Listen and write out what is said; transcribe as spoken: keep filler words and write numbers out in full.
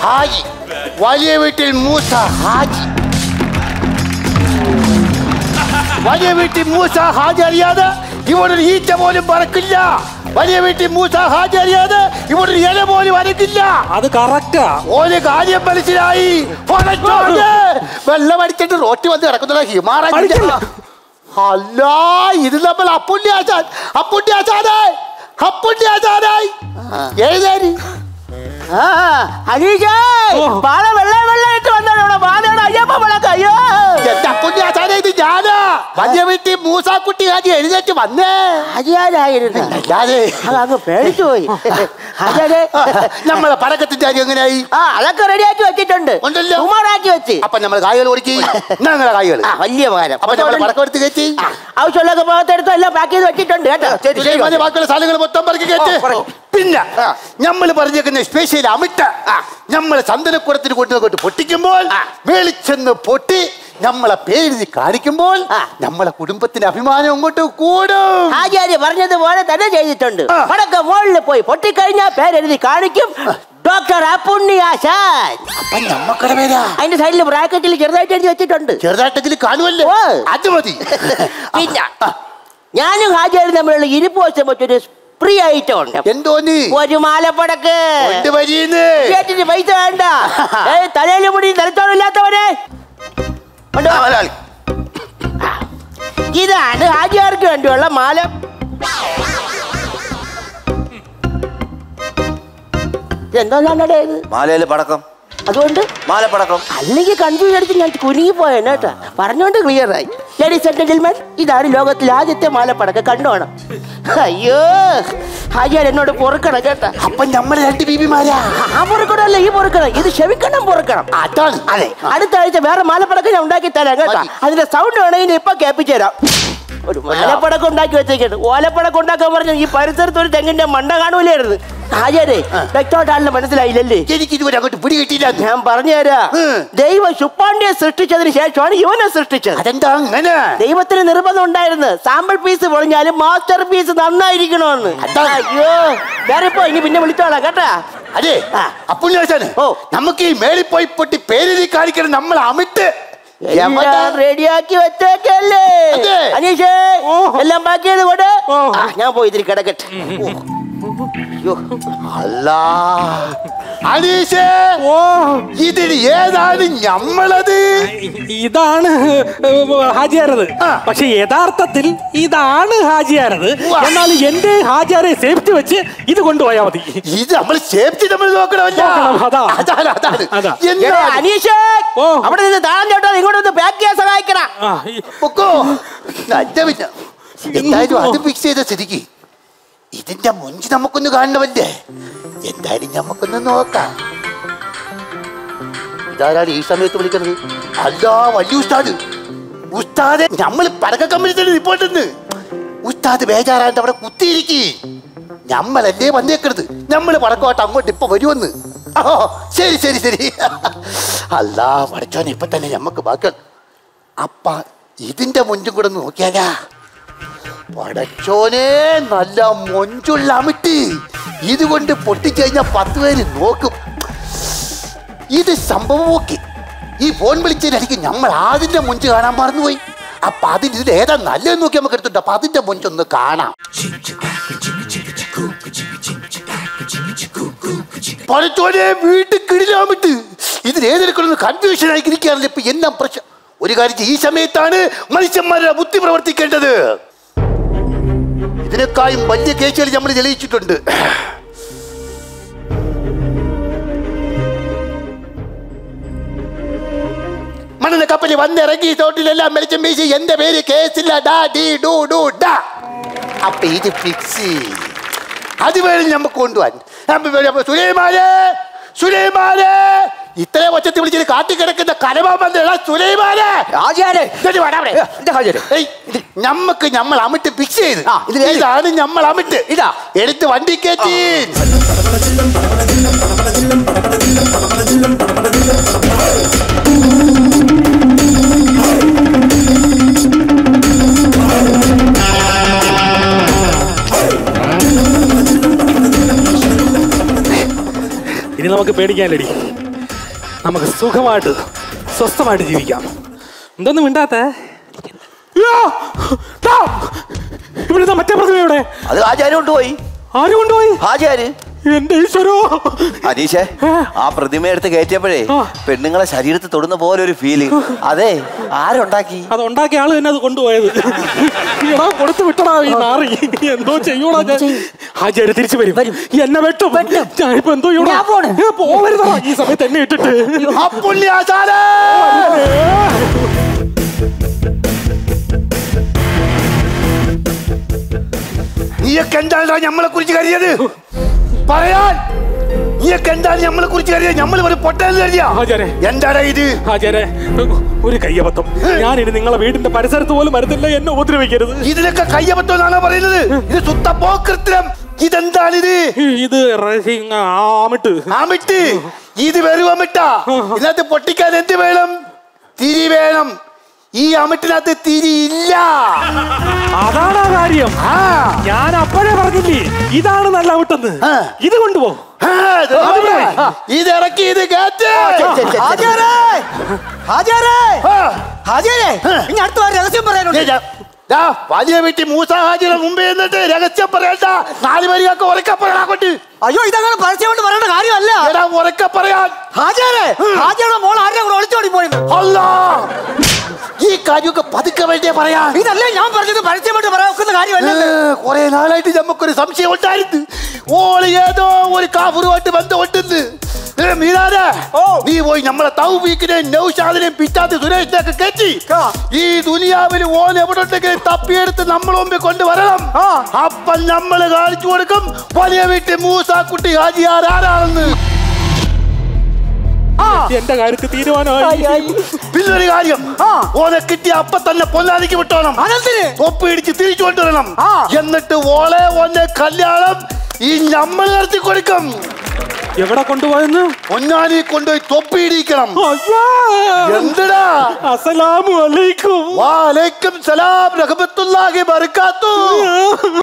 ഹാജി, വലിയ വീട്ടിൽ മൂസ ഹാജി. വലിയ വീട്ടിൽ മൂസ ഹാജി അറിയാതെ ഇവിടെ ഒരു ഈച്ച പോലും പറക്കില്ല. വലിയ വീട്ടിൽ മൂസ ഹാജി അറിയാതെ ഇവിടെ ഒരു ഇല പോലും വരക്കില്ല. അത് കറക്റ്റാ. ഒരു കാര്യം മനസ്സിലായി. വെള്ളം അടിച്ചിട്ട് റോട്ടി വന്ന് കിടക്കുന്ന ഹിമാറ. അല്ല, ഇത് നമ്മൾ അപ്പുണ്ണി ആശാൻ. അപ്പുണ്ണി ആശാനായി അപ്പുണ്ണി ആശാനായി എഴുതാരി. ഇത് ഞാനാ വലിയ വീട്ടിൽ മൂസാക്കുട്ടി ഹാജി എഴുന്നേറ്റ് വന്നേ. ഹാജിയാരായിരുന്നു? അങ്ങ് പേടിച്ചു പോയി. നമ്മളെ പടക്കത്തിന്റെ കാര്യം എങ്ങനെയായി? ആ, അതൊക്കെ റെഡിയാക്കി വെച്ചിട്ടുണ്ട്. ഉണ്ടല്ലോ, ഉമാറാക്കി വെച്ച്. അപ്പൊ നമ്മൾ കായകൾ ഓടിക്കി ഞങ്ങളെ കായകൾ വലിയ പകരം. അപ്പൊ നമ്മൾ പടക്കം എടുത്ത് കയറ്റി ആവശ്യമുള്ള ഭാഗത്തെടുത്ത് എല്ലാം പാക്ക് ചെയ്ത് വെച്ചിട്ടുണ്ട് കേട്ടോ. ബാക്കിയുള്ള സാധനങ്ങൾ മൊത്തം പറക്കി കയറ്റി. പിന്നെ നമ്മൾ പറഞ്ഞേക്കുന്ന സ്പെഷ്യൽ അമിട്ട നമ്മളെ ചന്ദനക്കുടത്തിന് കൊണ്ടുപോയിട്ട് പൊട്ടിക്കുമ്പോൾ വെളിച്ചെന്ന് പൊട്ടി നമ്മളെ പേര് കാണിക്കുമ്പോൾ നമ്മളെ കുടുംബത്തിന്റെ അഭിമാനം അങ്ങോട്ട് കൂടും. ആചാര്യ പറഞ്ഞതുപോലെ തന്നെ ചെയ്തിട്ടുണ്ട്. പടക്ക മുകളിൽ പോയി പൊട്ടിക്കഴിഞ്ഞാൽ പേരെഴുതി കാണിക്കും. ഡോക്ടർ അപ്പുണ്ണി ആശാൻ. അപ്പൊ നമ്മക്കടെ പേരാ അതിന്റെ സൈഡിൽ ബ്രാക്കറ്റിൽ ചെറുതായിട്ട് എഴുതി വെച്ചിട്ടുണ്ട്. ചെറുതായിട്ടെങ്കിലും കാണുമല്ലോ, അത് മതി. പിന്നെ ഞാനും ഹാജിയാരും തമ്മിലുള്ള ഇരിപ്പ് വശം വെച്ചൊരു ഫ്രീ ഐറ്റം ഉണ്ട്. എന്തോന്ന്? ഒരു മാലപ്പടക്ക്. കേട്ടിട്ട് പൈസ വേണ്ട. തലയിൽ മുടി തലച്ചോറില്ലാത്തവരെ ഇതാണ് ഹാജിയാർക്ക് വേണ്ടിയുള്ള മാല. എന്തോ മാലയില് പടക്കം, അതുകൊണ്ട് മാലപ്പടക്കം. അല്ലെങ്കിൽ കൺഫ്യൂസ് അടിച്ച് ഞാൻ കുരുങ്ങി പോയേനെ കേട്ടോ. പറഞ്ഞോണ്ട് ക്ലിയർ ആയി. ലേഡീസ് ആൻഡ് ജെന്റിൽമെൻ, ഇതാണ് ലോകത്തിലെ ആദ്യത്തെ മാലപ്പടക്കം. കണ്ടോണം. അയ്യോ, ഹാജിയാർ എന്നോട് പൊറുക്കണം കേട്ടാ. അപ്പൊ നമ്മൾ രണ്ട് ബീബിമാരാ. ആ പൊറുക്കണമല്ല, ഈ പൊറുക്കണം. ഇത് ക്ഷമിക്കണം, പൊറുക്കണം. അതാണ്. അതെ, അടുത്ത ആഴ്ച വേറെ മാലപ്പടക്കം ഞാൻ ഉണ്ടാക്കി തരാം കേട്ടാ. അതിന്റെ സൗണ്ട് വേണമെങ്കിൽ ഇപ്പൊ കേൾപ്പിച്ചു തരാം. ഒരു മാലപ്പടക്കം ഉണ്ടാക്കി വെച്ചേക്കാണ്. ഓലപ്പടക്കം ഉണ്ടാക്കാൻ പറഞ്ഞു. ഈ പരിസരത്ത് ഒരു തെങ്ങിന്റെ മണ്ട കാണൂലായിരുന്നു. ഹാജിയാരെ വ്യക്തമായിട്ടാണല്ലോ മനസ്സിലായില്ലല്ലേ? എനിക്ക് ഇതുവരെ അങ്ങോട്ട് പിടി കിട്ടിയില്ല. ഞാൻ പറഞ്ഞു തരാം. ദൈവം ശുപ്പാണ്ടിയെ സൃഷ്ടിച്ചതിന് ശേഷമാണ് ഇവനെ സൃഷ്ടിച്ചത്. അതെന്താ അങ്ങനെ? ദൈവത്തിന് നിർബന്ധം ഉണ്ടായിരുന്നു സാമ്പിൾ പീസ് പൊളിഞ്ഞാലും മാസ്റ്റർ പീസ് നന്നായിരിക്കണമെന്ന്. അയ്യോ, വേറെ ഇപ്പൊ ഇനി പിന്നെ വിളിച്ചോളാം കേട്ടാ. അതെ, അപ്പുണ്ണി ആശാനെ, ഓ നമുക്ക് ഈ മേളിൽ പോയി പൊട്ടി പേരെഴുതി കാണിക്കണം. നമ്മൾ അമിട്ട് റെഡിയാക്കി വെച്ചേക്കല്ലേ അനീഷേ? എല്ലാം പാക്ക് ചെയ്ത് കൊണ്ട് ഞാൻ പോയി ഇതിൽ കിടക്കട്ടെ. അല്ല അനീഷേ, ഇതിൽ ഏതാണ് ഞമ്മളത്? ഇതാണ് ഹാജിയാരത്. പക്ഷെ യഥാർത്ഥത്തിൽ ഇതാണ് ഹാജിയാരത്. എന്നാൽ എന്റെ ഹാജിയാരെ സേഫ്റ്റി വെച്ച് ഇത് കൊണ്ടുപോയാൽ മതി. ഇത് നമ്മൾ സേഫ്റ്റി നമ്മൾ നോക്കണമല്ലോ. അനീഷേ, അവിടെ നിന്ന് താഴെ ചോട്ടോ ഇങ്ങോട്ട് ഒന്ന് പാക്ക് ചെയ്യാൻ സഹായിക്കണം. എന്തായാലും അത് ഫിക്സ് ചെയ്ത സ്ഥിതിക്ക് ഇതിന്റെ മുഞ്ച് നമുക്കൊന്ന് കാണണമല്ലേ? എന്തായാലും നമുക്കൊന്ന് നോക്കാം. ഇതാരാണ് ഈ സമയത്ത് വിളിക്കുന്നത്? അല്ല, വലിയ ഉസ്താദ്. ഉസ്താദെ, നമ്മൾ പടക്ക കമ്പനി തന്നെ റിപ്പോർട്ടെന്ന്. ഉസ്താദ് ബേജാറാണ്ട് അവിടെ കുത്തിയിരിക്കി. നമ്മളല്ലേ വന്നേക്കരുത്. നമ്മള് പടക്കമായിട്ട് അങ്ങോട്ട് ഇപ്പൊ വരുമെന്ന്. ഓ ശരി ശരി ശരി. അല്ല പഠിച്ചോനെ, ഇപ്പൊ തന്നെ ഞമ്മക്ക് ബാക്കി. അപ്പ ഇതിന്റെ മുഞ്ചും കൂടെ നോക്കിയാലാ? പടച്ചോനെ, നല്ല മൊഞ്ചുള്ള അമിട്ടി. ഇതുകൊണ്ട് പൊട്ടിക്കഴിഞ്ഞാൽ പത്ത് പേര് നോക്കും. ഇത് സംഭവം ഓക്കെ. ഈ ഫോൺ വിളിച്ചതിനായിരിക്കും നമ്മൾ അതിന്റെ മുഞ്ച് കാണാൻ മറന്നുപോയി. അപ്പൊ അതിന് ഇതിൽ ഏതാ നല്ലതെന്ന് നോക്കി നമുക്ക് എടുത്തിട്ട് അപ്പൊ അതിന്റെ മുഞ്ചൊന്ന് കാണാം. പടച്ചോനെ, വീട്ടിൽ കിടിലാമിട്ട് ഇതിൽ ഏതെടുക്കണമെന്ന് കൺഫ്യൂഷൻ ആയിരിക്കാറില്ല. ഇപ്പൊ എന്നാ പ്രശ്നം? ഒരു കാര്യം, ഈ സമയത്താണ് മനുഷ്യന്മാരുടെ ബുദ്ധി പ്രവർത്തിക്കേണ്ടത്. ഇതിനേക്കാളും വലിയ കേസുകൾ നമ്മൾ തെളിയിച്ചിട്ടുണ്ട്. മണ്ണിന്റെ കപ്പലിൽ വന്നിറങ്ങി തോട്ടിലെല്ലാം വെളിച്ചം വീശി എന്റെ പേര് കേസില്ല ഡാ ഡി ഡു ഡു ഡാ. അപ്പൊ ഇത് ഫിക്സ്. അത് വേണം നമുക്ക് കൊണ്ടുപോവാൻ. സുലൈമാനെ, സുലൈമാനെ, ഇത്രയും ഒച്ചത്തിൽ വിളിച്ചിട്ട് കാട്ടിക്കിടക്കുന്ന കലമാൻ സുലൈമാനെ, നമ്മക്ക് നമ്മൾ അമിട്ട് ഫിക്സ് ചെയ്ത് ഇതാണ് നമ്മൾ അമിട്ട്. ഇതാ എടുത്ത് വണ്ടി കയറ്റി. ഇനി നമുക്ക് പേടിക്കാനടി. നമുക്ക് സുഖമായിട്ട് സ്വസ്ഥമായിട്ട് ജീവിക്കാം. എന്തൊന്നും മിണ്ടാത്ത ഇവിടുത്തെ മറ്റേ പ്രതിമ എവിടെ? അത് ആചാര്യം കൊണ്ടുപോയി. ആര് കൊണ്ടുപോയി? ആചാര്. എന്റെ ഈശ്വരോ. അനീഷേ, ആ പ്രതിമ എടുത്ത് കയറ്റിയപ്പോഴേ പെണ്ണുങ്ങളെ ശരീരത്തിൽ തൊടുന്ന പോലെ ഒരു ഫീല്. അതെ, ആരുണ്ടാക്കി? അത് ഉണ്ടാക്കിയ ആള് തന്നെ അത് കൊണ്ടുപോയത്. എടാ കൊടുത്തു വിട്ടടാ ഈ നാറി. എന്തോ ചെയ്യൂടാ ഞാൻ. ഹാജിയാര് തിരിച്ചു വരും, എന്നെ വെട്ടും. ഞാനിപ്പോ എന്തോ പോവരുതാ ഈ സമയത്ത് എന്നെ ഇട്ടിട്ട്. നീയൊക്കെ എന്താണ് നമ്മളെ കുറിച്ച് കരുതിയത്? പറയാൻ നീയൊക്കെ എന്താണ് നമ്മളെ കുറിച്ച് കരുതിയത്? നമ്മൾ ഒരു പൊട്ടൽ കരുതിയാ? എന്താണ് ഇത്? ഒരു കയ്യബദ്ധം. ഞാനിനി നിങ്ങളെ വീടിന്റെ പരിസരത്ത് പോലും വരുന്നില്ല. എന്നെ ഉപദ്രവിക്കരുത്. ഇതിനൊക്കെ കയ്യബദ്ധം എന്നാണ് പറയുന്നത്? ഇത് സുത്ത പോക്കൃത്യം. ഇതെന്താണിത്? ഇത് ആമിട്ട് ആമിട്ട് ഇത് വെറും അമിട്ടാ. ഇതിനകത്ത് പൊട്ടിക്കാൻ എന്ത് വേണം? തിരി വേണം. ഈ അമിട്ടിനകത്ത് തിരി ഇല്ല. അതാണ് ആ കാര്യം. ഞാൻ അപ്പോഴേ പറഞ്ഞില്ലേ ഇതാണ് നല്ല അമിട്ടെന്ന്. ഇത് കൊണ്ടുപോ. ഇത് ഇറക്കി ഇത് കേറ്റ്. അടുത്ത രഹസ്യം പറയാനുണ്ട്. വലിയ വീട്ടിൽ മൂസ ഹാജിയുടെ മുമ്പേ എന്നിട്ട് രഹസ്യം പറയണ്ട. നാല് പേരിയൊക്കെ ഉറക്കെ പറയാ കൊണ്ട്. അയ്യോ, ഇതങ്ങനെ പരസ്യം കൊണ്ട് പറയേണ്ട കാര്യമല്ല. ഉറക്കെ പറയാൻ. ഹാജിയാരെ, ഹാജിയുടെ മോൾ ആരുടെ കൂടെ ഒളിച്ചോടി പോയത്? അല്ലാ, ഈ കാര്യമൊക്കെ പതുക്കെ വേണ്ടിയാ പറയാ. ഇതല്ലേ ഞാൻ പറഞ്ഞത്, പരസ്യമായിട്ട് പറയാക്കുന്ന കാര്യമല്ല. കുറെ നാളായിട്ട് നമുക്കൊരു സംശയം ഉണ്ടായിരുന്നു. ഓള് ഏതോ ഒരു കാഫറുമായിട്ട് ബന്ധമുണ്ടെന്ന്. നീ പോയി നമ്മളെ തൗഫീഖിനെയും നൗഷാദിനെയും പിറ്റാത്ത് സുരേഷിനെയൊക്കെ കയറ്റി ഈ ദുനിയാവിൽ ഓൻ എവിടെ ഉണ്ടെങ്കിലും തപ്പിയെടുത്ത് നമ്മളെ മുമ്പിൽ കൊണ്ടുവരണം. അപ്പം നമ്മള് കാണിച്ചു കൊടുക്കും വലിയ വീട്ടിൽ മൂസാക്കുട്ടി ഹാജിയാർ ആരാണെന്ന്. എന്റെ കാര്യത്തിൽ തീരുമാനമായി. പിന്നൊരു കാര്യം, ഓനെ കിട്ടിയ അപ്പൊ തന്നെ പൊന്നാനിക്ക് വിട്ടോണം. തൊപ്പി ഇടിച്ച് തിരിച്ചു കൊണ്ടുവരണം. എന്നിട്ട് ഓളെ ഓന്റെ കല്യാണം ഈ നമ്മൾ നടത്തി കൊടുക്കും. എവിടെ കൊണ്ടുപോയെന്ന്? പൊന്നാനി കൊണ്ടുപോയി തൊപ്പി ഇടിക്കണം. എന്തിടാ? അസ്സലാമു അലൈക്കും. വഅലൈക്കും സലാം റഹ്മത്തുള്ളാഹി ബറകാതുഹു.